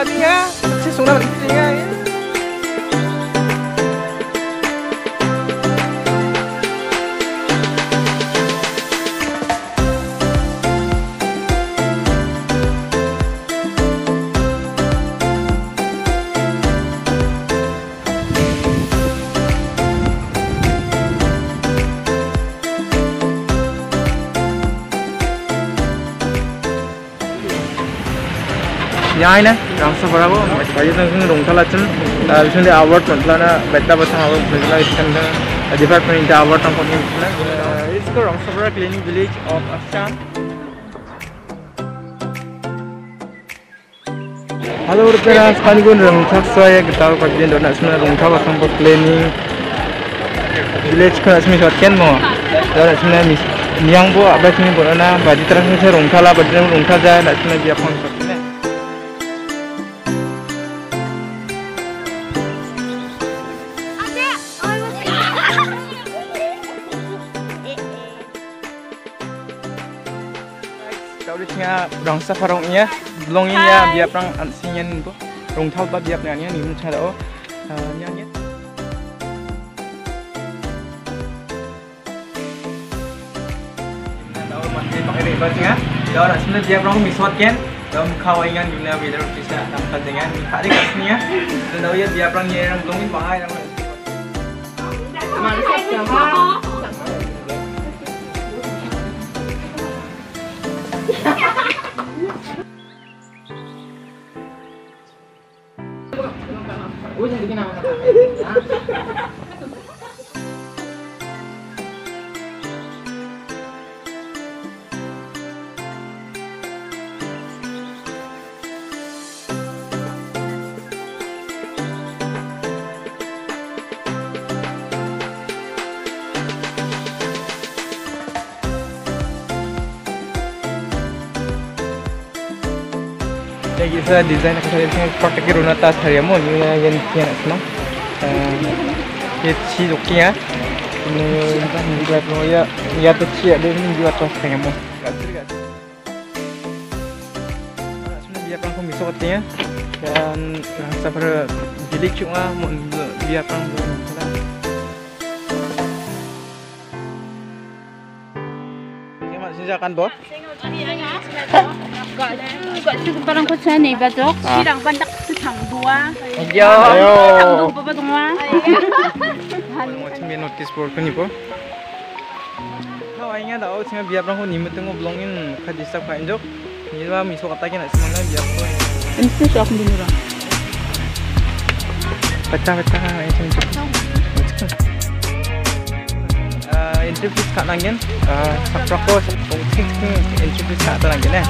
tadinya si sunah pentingnya ya. Nhai nè, rong sa berapa? Baju tentang rong thala cun, bisnya dia award mana beta bata award bila iskan department itu award tentang ini. It's the rong sa berapa cleaning village of Assam. Halo rupiah, sekarang gue rong thak saya kita kajian dona sebenarnya rong thak tentang cleaning village kan sebenarnya kian mau, dona sebenarnya niang bu apa sebenarnya bolana baju terang saya rong thala baju rong thala jadi sebenarnya dia pun Tahunya rongsa farongnya, belongnya biar perang ansinyan itu, rongthal ba biar nanya nih mencari nyanyi. Tahu masih pakai rebasnya, tahu sebenarnya biar perang misot kan, dalam kawaingan gimana biar bisa dapat dengan hari kasnya, dan tahu ya biar perang yang belongin bahaya namanya. Jadi saya desain saya pakai runa tas hari mau ni yang kian semua. Kecil okey ya. Ini entah ni buat mau ya tu cia dia ni buat tas tengah mau. Sebenarnya biar perang misal katanya dan sampai jadi cuma biar perang silakan bos. Gọi chứ parang có xe này và chốt chỉ đang ban đắc sự thẳng đua. Yo. Thẳng đua apa tu mah? Macam ni notice board kan ni po. Kalau ayahnya tahu sih biar perang ni mesti ngobrolin kadis tak kain jok. Ni lah misal katakan nak semangat biar pun. Mesti sok di murah. Pecah-pecah macam tu. Interview kat nangen, saprakos, penting interview kat nangen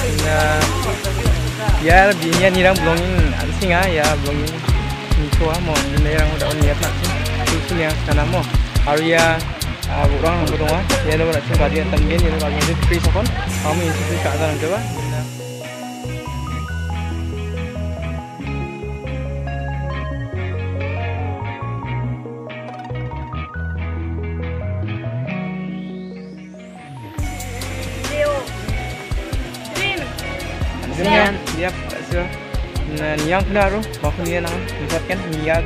ya bininya ni orang belongin singa ya belongin ni tua mo ni orang udah niat nak tu yang sana mo area orang berdoa ya lo nak cakap dia tanggen ya lo lagi free sakon kami interview kat nangen coba. Dengan dia pasal niang kena ru, mahu dia nang misalkan niang.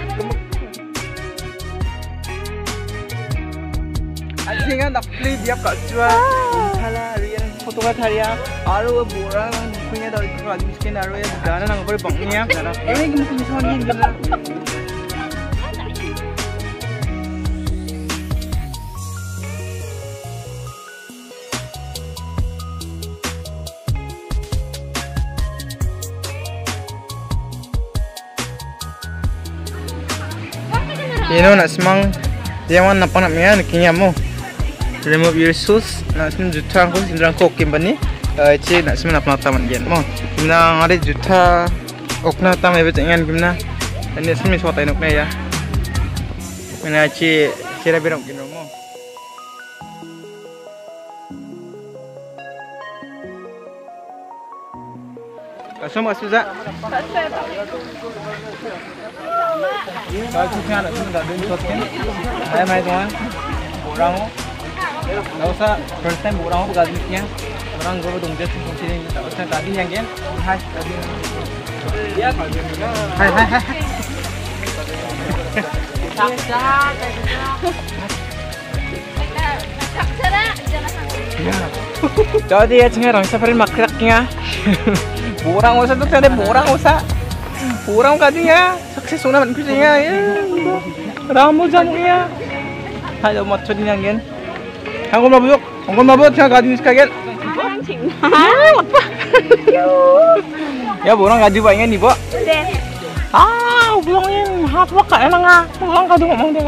Asingan nak play dia kat jua, salah rian foto kat haria, aru borang punya dari kalau miskin aru ya dana nang boleh bangnya, ini mungkin misalnya ni gila. Ini nak semang dia mana nampak nak mian kini amu remove your shoes nak semang juta aku sendiri aku kimbani cik nak semang nak taman gian mo na ada juta okna taman ibu jangan gimana ini semang suatu enoknya ya mana cik kira berapa kilo mo kasih masuk za kalau kita nak sudah dulu shotkan, mai tuan, orang, tak usah first time orang bergaduhnya, orang guru dongjet sini, tak usah tadi yang gen, hai tadi. Hai hai hai. Jadi ya cengar orang safarin makraknya. Borang usah tuh ada borang usah. Borang kajinya sukses naman kujinya ya. Rambut jamnya. Hayo matching yang Angkol mabuk, saya gaji sekalian. Ya borang gaji banyak nih, Bu. Bulangin hapok ka na Bulang ka ngomong dia.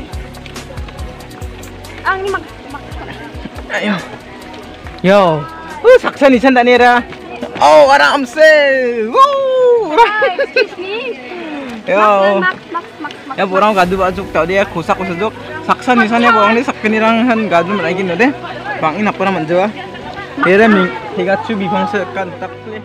Ang ni Ayo. Yo. Saksa ni sanda nera. Oh, aram se. excuse me. Yo. Ya borang gadu bajuk tau dia kusak kusuk. Saksa ni sana borang ni sakkenirang han gadu lagi no deh. Bangin apa nama menjual? Dia ming tiga cubi bangsa kan tak play.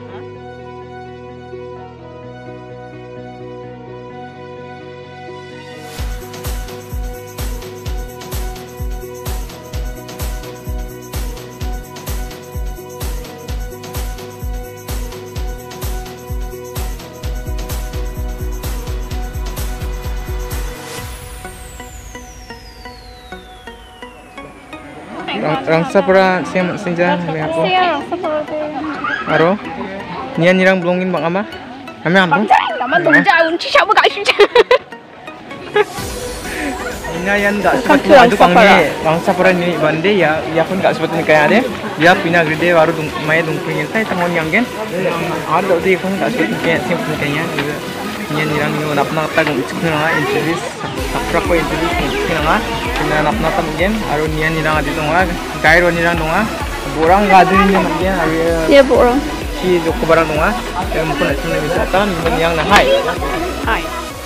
Rangsa pura siang senja ni aku. Aro, nian nirang belongin bang ama. Kami ampun. Ina yan tak seperti adu kami. Rangsa pura ni bande ya pun tak seperti kayak ada. Dia pina gede baru mai dungkring saya tangon yang gen. Ada dia pun tak seperti kayak seperti kayaknya. Nian nirang ni napna tagong cikna interview. Sakra ko interview cikna. Kena napna taggen. Aro nian nirang adi tunga. Gairo nirang tunga. Borang gadu ni mungkin hari. Ya borang. Si joko barang tunga. Yang mungkin nak wisata yang na hai. Hai.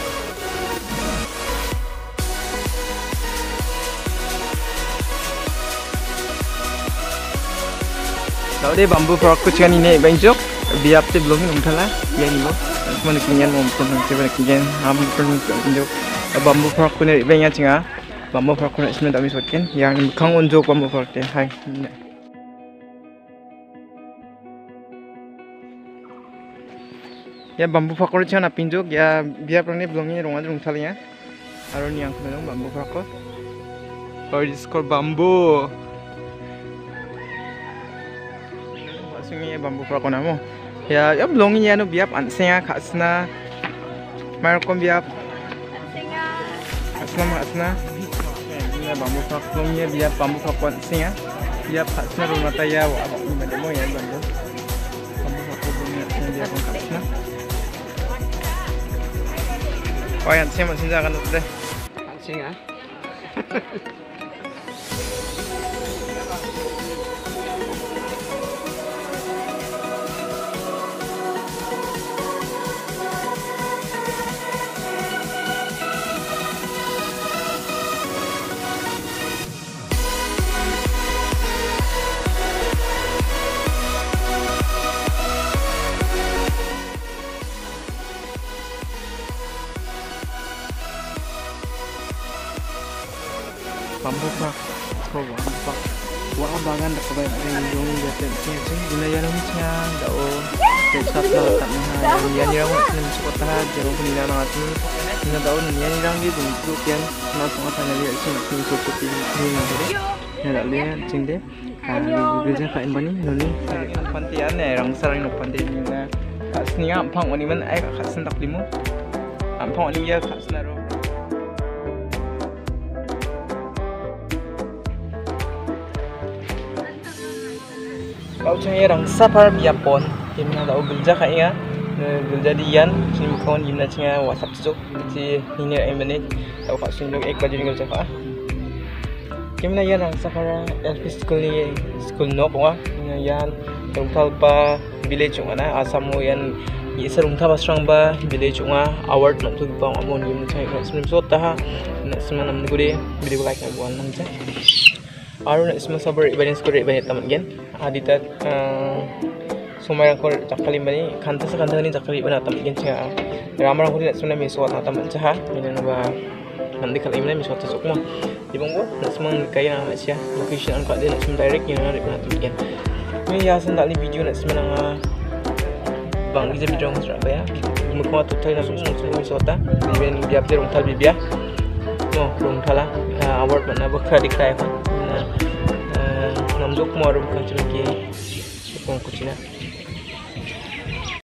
Tahu deh bambu perokok cikan ini banjok. Biar tu belum umtala. Yang ini. Mana kinyan mungkin nanti kinyan. Hampir banjok. Bambu perokok ni banyak cinga. Bambu perokok ni sebenarnya tak misutkan. Yang kang unjuk bambu perokok. Hai. Ya bambu perokok cikan nak pinjok. Ya biar perni belum ni rumah rumah salahnya. Aron yang kena bambu perokok. Oh, ini skor bambu. Sungai bambu perokok namo. Ya belum ni ya no biar ansenya khasna. Markom biar. Khasna. Ini bambu perokok ni biar bambu perokok ansenya. Biar khasna rumah taya wa abang ini demo ya bambu. Bambu perokok ni ansenya biar khasna. Oh yang ansenya masih jangan lupa deh. Ansenya. Bambu pak, kau bambu pak. Wah bagan dah kau bayar yang jatuh sini sini. Wilayah ni siang, dah desa tak mahal. Yang ni orang sini cukup tahan. Jauh ni orang tu, ni dah yang ni orang ni duduk yang nak tengah tanya dia sini sini cukup ini nanti. Ni dah lihat cinde. Kerja kain bani, ni. Pantian ni, orang sering nak pantian ni lah. Kat sini ampang ni mana? Ay kat sini tak limu. Ampang ni ya kat sini ro. Kau cakap orang safar biapon, kita nak tahu gelja kaya, gelja dian, sini kawan kita cakap WhatsApp sejak, si ini ini tahu kat sini ek baju ni gelja kah? Kita nak yang orang safar LP school nok wah, yang rumtal pa village mana, Asam yang isa rumtal pasrang ba village nga award nak tu pa amon kita cakap sini so taha, nak semua nam negeri, video like nak buat nam cakap. Aru nak semua sabar ibadah sekolah ibadah tamat gen. Adita sumai aku cakali bani kantas ni cakali ibadah tamat gen cah. Ramai orang nak semua miswat tamat cah. Ini nama nanti kalau ibadah miswat tu semua. Di bangku nak semua kaya nak sia. Location angkat dia nak semua direct yang nak ibadah tamat gen. Ini ya sendak ni video nak semua bang ije bidrong sra ba ya mukma tutai na sung sung sota biben biap de rongtal bibia no rongtala award mana bakra dikrai pa namjok morum kanchung ki pong kuchina